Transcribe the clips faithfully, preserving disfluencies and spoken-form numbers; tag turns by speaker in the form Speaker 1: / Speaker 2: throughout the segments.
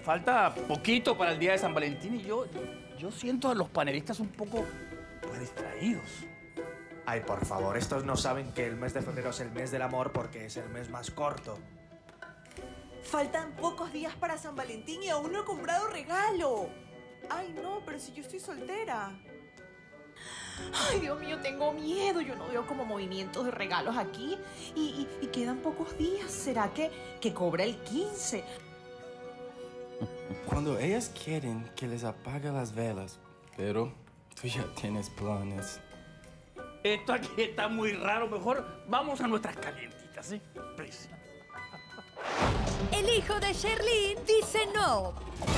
Speaker 1: falta poquito para el día de San Valentín y yo, yo siento a los panelistas un poco pues, distraídos.
Speaker 2: Ay, por favor, estos no saben que el mes de febrero es el mes del amor porque es el mes más corto.
Speaker 3: Faltan pocos días para San Valentín y aún no he comprado regalo. Ay, no, pero si yo estoy soltera. Ay, Dios mío, tengo miedo. Yo no veo como movimientos de regalos aquí. Y, y, y quedan pocos días. ¿Será que, que cobra el quince?
Speaker 4: Cuando ellas quieren que les apague las velas, pero tú ya tienes planes.
Speaker 1: Esto aquí está muy raro. Mejor vamos a nuestras calientitas, ¿sí? Please.
Speaker 5: El hijo de Sherlyn dice no.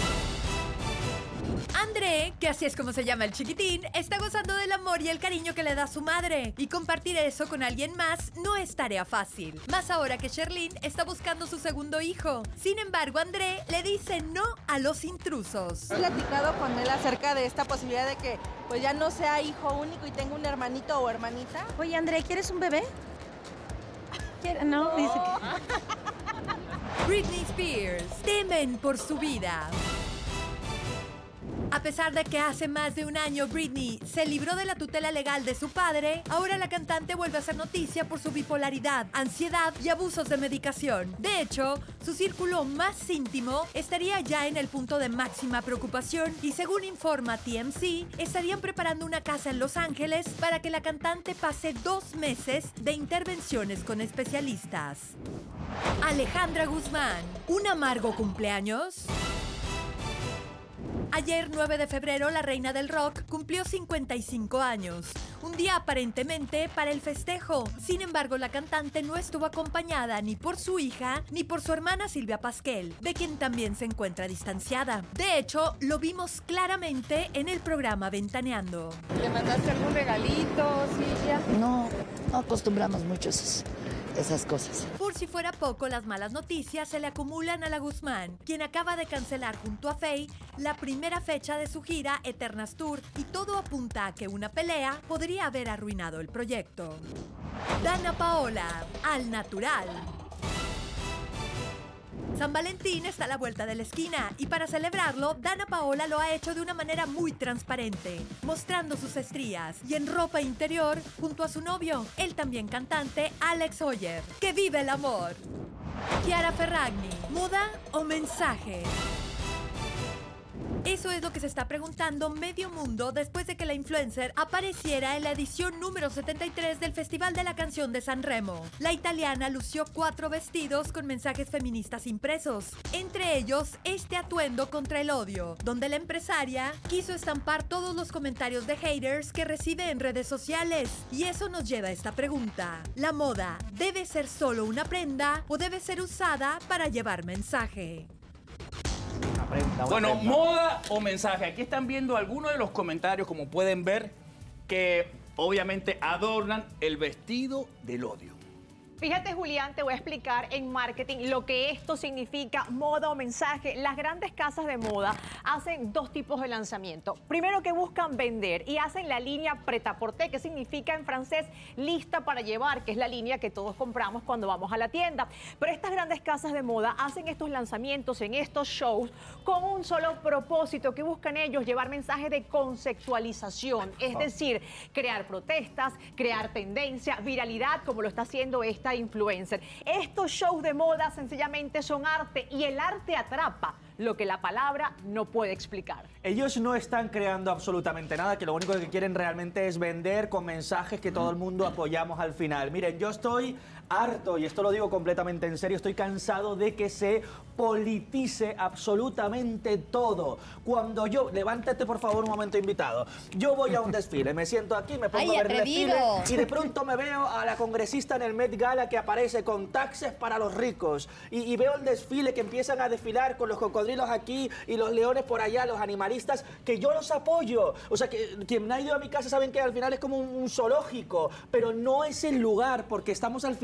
Speaker 5: André, que así es como se llama el chiquitín, está gozando del amor y el cariño que le da su madre. Y compartir eso con alguien más no es tarea fácil. Más ahora que Sherlyn está buscando su segundo hijo. Sin embargo, André le dice no a los intrusos.
Speaker 6: He platicado con él acerca de esta posibilidad de que pues ya no sea hijo único y tenga un hermanito o hermanita.
Speaker 7: Oye, André, ¿quieres un bebé? No, no. Dice que...
Speaker 5: Britney Spears, temen por su vida. A pesar de que hace más de un año Britney se libró de la tutela legal de su padre, ahora la cantante vuelve a ser noticia por su bipolaridad, ansiedad y abusos de medicación. De hecho, su círculo más íntimo estaría ya en el punto de máxima preocupación y según informa T M Z, estarían preparando una casa en Los Ángeles para que la cantante pase dos meses de intervenciones con especialistas. Alejandra Guzmán, ¿un amargo cumpleaños? Ayer, nueve de febrero, la reina del rock cumplió cincuenta y cinco años. Un día aparentemente para el festejo. Sin embargo, la cantante no estuvo acompañada ni por su hija ni por su hermana Silvia Pasquel, de quien también se encuentra distanciada. De hecho, lo vimos claramente en el programa Ventaneando.
Speaker 6: ¿Le mandaste algún regalito, Silvia?
Speaker 8: No, no acostumbramos mucho esos, esas cosas.
Speaker 5: Por si fuera poco, las malas noticias se le acumulan a la Guzmán, quien acaba de cancelar junto a Faye la primera fecha de su gira Eternas Tour y todo apunta a que una pelea podría haber arruinado el proyecto. Dana Paola, al natural. San Valentín está a la vuelta de la esquina y para celebrarlo, Dana Paola lo ha hecho de una manera muy transparente, mostrando sus estrías y en ropa interior junto a su novio, el también cantante Alex Oyer. ¡Que vive el amor! Chiara Ferragni, ¿moda o mensaje? Eso es lo que se está preguntando medio mundo después de que la influencer apareciera en la edición número setenta y tres del Festival de la Canción de San Remo. La italiana lució cuatro vestidos con mensajes feministas impresos, entre ellos este atuendo contra el odio, donde la empresaria quiso estampar todos los comentarios de haters que recibe en redes sociales. Y eso nos lleva a esta pregunta: ¿la moda debe ser solo una prenda o debe ser usada para llevar mensaje?
Speaker 2: Una prenda, una
Speaker 1: Bueno,
Speaker 2: prenda.
Speaker 1: moda o mensaje. Aquí están viendo algunos de los comentarios, como pueden ver, que obviamente adornan el vestido del odio.
Speaker 9: Fíjate, Julián, te voy a explicar en marketing lo que esto significa, moda o mensaje. Las grandes casas de moda hacen dos tipos de lanzamiento. Primero, que buscan vender y hacen la línea prêt-à-porter, que significa en francés lista para llevar, que es la línea que todos compramos cuando vamos a la tienda. Pero estas grandes casas de moda hacen estos lanzamientos en estos shows con un solo propósito, que buscan ellos llevar mensajes de conceptualización, es decir, crear protestas, crear tendencia, viralidad, como lo está haciendo esta influencer. Estos shows de moda sencillamente son arte y el arte atrapa lo que la palabra no puede explicar.
Speaker 2: Ellos no están creando absolutamente nada, que lo único que quieren realmente es vender con mensajes que todo el mundo apoyamos al final. Miren, yo estoy harto, y esto lo digo completamente en serio, estoy cansado de que se politice absolutamente todo. Cuando yo, levántate por favor un momento, invitado, yo voy a un desfile, me siento aquí, me pongo
Speaker 7: ¡Ay,
Speaker 2: a ver el
Speaker 7: atrevido!
Speaker 2: desfile y de pronto me veo a la congresista en el Met Gala que aparece con taxes para los ricos y, y veo el desfile que empiezan a desfilar con los cocodrilos aquí y los leones por allá, los animalistas, que yo los apoyo. O sea, que quien ha ido a mi casa saben que al final es como un, un zoológico, pero no es el lugar, porque estamos al final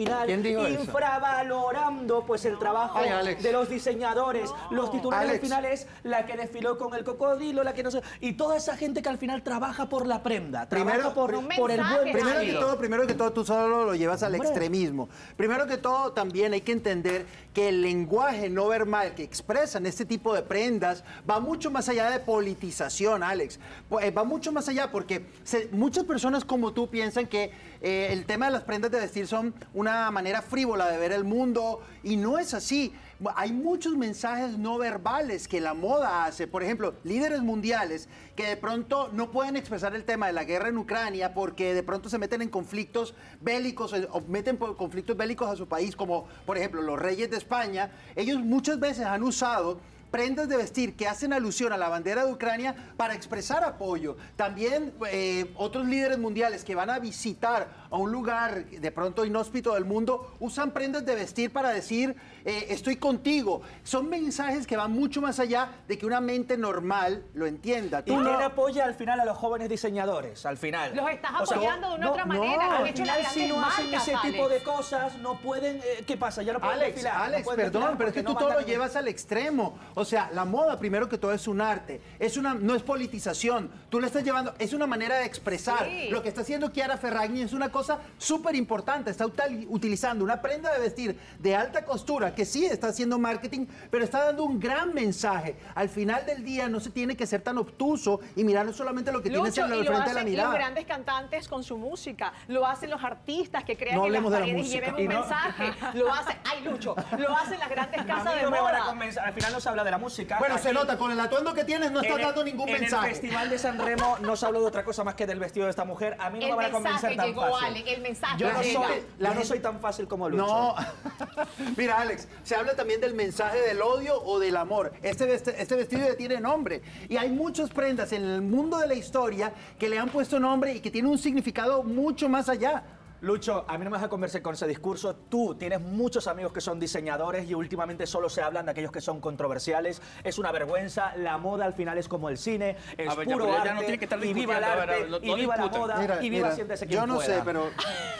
Speaker 2: final,
Speaker 10: ¿Quién dijo eso?
Speaker 2: infravalorando pues el trabajo
Speaker 10: Ay, Alex.
Speaker 2: de los diseñadores. Los titulares
Speaker 10: Alex.
Speaker 2: al final es la que desfiló con el cocodrilo, la que no sé... Y toda esa gente que al final trabaja por la prenda, trabaja
Speaker 10: Primero-
Speaker 2: por,
Speaker 9: Un
Speaker 2: por el buen
Speaker 9: mensaje,
Speaker 10: Primero que
Speaker 2: vestido.
Speaker 10: todo, primero que todo, tú solo lo llevas al
Speaker 2: Hombre.
Speaker 10: extremismo. Primero que todo, también hay que entender que el lenguaje no verbal que expresan este tipo de prendas va mucho más allá de politización, Alex. Pues, eh, Va mucho más allá porque se- muchas personas como tú piensan que eh, el tema de las prendas de vestir son una manera frívola de ver el mundo y no es así. Hay muchos mensajes no verbales que la moda hace. Por ejemplo, líderes mundiales que de pronto no pueden expresar el tema de la guerra en Ucrania porque de pronto se meten en conflictos bélicos eh, o meten por conflictos bélicos a su país, como por ejemplo los reyes de España. Ellos muchas veces han usado prendas de vestir que hacen alusión a la bandera de Ucrania para expresar apoyo. También eh, otros líderes mundiales que van a visitar a un lugar de pronto inhóspito del mundo usan prendas de vestir para decir eh, estoy contigo. Son mensajes que van mucho más allá de que una mente normal lo entienda.
Speaker 2: ¿Y
Speaker 10: Tú
Speaker 2: quién
Speaker 10: no-
Speaker 2: apoya al final a los jóvenes diseñadores? Al final.
Speaker 9: Los estás
Speaker 2: O sea,
Speaker 9: apoyando de una
Speaker 10: no,
Speaker 9: otra
Speaker 10: no,
Speaker 9: manera. Han
Speaker 2: Al
Speaker 9: hecho las
Speaker 2: final, si
Speaker 9: grandes
Speaker 2: no hacen
Speaker 9: marcas,
Speaker 2: ese tipo
Speaker 9: Alex.
Speaker 2: de cosas, no pueden... eh, ¿Qué pasa? Ya no pueden
Speaker 10: Alex,
Speaker 2: desfilar. no
Speaker 10: Alex,
Speaker 2: pueden
Speaker 10: perdón,
Speaker 2: desfilar
Speaker 10: pero es que
Speaker 2: porque
Speaker 10: tú
Speaker 2: no
Speaker 10: todo lo
Speaker 2: mandan en-
Speaker 10: llevas al extremo. O sea, la moda, primero que todo, es un arte. Es una, no es politización. Tú le estás llevando, es una manera de expresar.
Speaker 9: Sí.
Speaker 10: Lo que está haciendo Chiara Ferragni es una cosa súper importante. Está utal- utilizando una prenda de vestir de alta costura, que sí está haciendo marketing, pero está dando un gran mensaje. Al final del día no se tiene que ser tan obtuso y mirar solamente lo que tienes
Speaker 9: Lucho,
Speaker 10: en
Speaker 9: y
Speaker 10: el
Speaker 9: lo
Speaker 10: frente de la
Speaker 9: hacen los
Speaker 10: mirada.
Speaker 9: grandes cantantes con su música, lo hacen los artistas que crean
Speaker 10: No
Speaker 9: en las
Speaker 10: hablemos de la
Speaker 9: paredes y
Speaker 10: música.
Speaker 9: lleven un
Speaker 2: Y no-
Speaker 9: mensaje, lo hacen, ay Lucho, lo hacen las grandes
Speaker 2: A
Speaker 9: casas
Speaker 2: mí
Speaker 9: de
Speaker 2: no me van a
Speaker 9: moda.
Speaker 2: convencer. Al final no se habla de la música.
Speaker 10: Bueno, se
Speaker 2: Aquí-
Speaker 10: nota, con el atuendo que tienes no estás
Speaker 2: en el-
Speaker 10: dando ningún
Speaker 2: en
Speaker 10: mensaje.
Speaker 2: el Festival de San Remo no se habló de otra cosa más que del vestido de esta mujer. A mí no
Speaker 9: El
Speaker 2: me van a convencer
Speaker 9: mensaje
Speaker 2: tan
Speaker 9: llegó,
Speaker 2: fácil.
Speaker 9: Ale, el mensaje
Speaker 2: Yo no,
Speaker 9: llega.
Speaker 2: soy,
Speaker 10: La
Speaker 2: yo no
Speaker 10: gente-
Speaker 2: soy tan fácil como Lucho.
Speaker 10: No. Mira, Alex, se habla también del mensaje del odio o del amor. Este, vest- este vestido ya tiene nombre. Y hay muchas prendas en el mundo de la historia que le han puesto nombre y que tienen un significado mucho más allá.
Speaker 2: Lucho, a mí no me vas a convencer con ese discurso. Tú tienes muchos amigos que son diseñadores y últimamente solo se hablan de aquellos que son controversiales. Es una vergüenza. La moda al final es como el cine. Es
Speaker 1: A ver, ya,
Speaker 2: puro
Speaker 1: pero ya
Speaker 2: arte.
Speaker 1: no tiene que estar
Speaker 2: y viva el
Speaker 1: discutiendo, a ver,
Speaker 2: arte.
Speaker 1: a ver, no-
Speaker 2: y
Speaker 1: no
Speaker 2: viva la
Speaker 1: discutan.
Speaker 2: moda.
Speaker 10: Mira,
Speaker 2: y viva
Speaker 10: mira,
Speaker 2: siéntese quien
Speaker 10: yo no
Speaker 2: pueda.
Speaker 10: sé, pero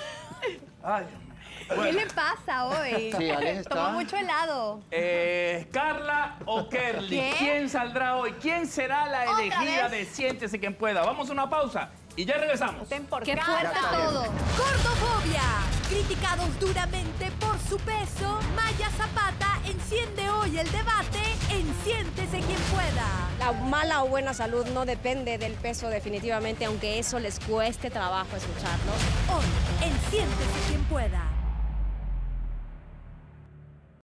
Speaker 2: Ay,
Speaker 5: ¿Qué le pasa hoy?
Speaker 10: Sí, Alex está-
Speaker 5: Toma mucho helado.
Speaker 1: Eh, ¿Carla o Kerly?
Speaker 5: ¿Qué?
Speaker 1: ¿Quién saldrá hoy? ¿Quién será la
Speaker 5: ¿Otra
Speaker 1: elegida
Speaker 5: vez?
Speaker 1: de Siéntese Quien Pueda? Vamos a una pausa y ya regresamos.
Speaker 9: Ten por
Speaker 5: ¡Qué
Speaker 9: cara.
Speaker 5: fuerte todo! Gordofobia. Criticados duramente por su peso, Maya Zapata enciende hoy el debate en Siéntese Quien Pueda.
Speaker 11: La mala o buena salud no depende del peso definitivamente, aunque eso les cueste trabajo escucharlo.
Speaker 5: Hoy en Siéntese Quien Pueda.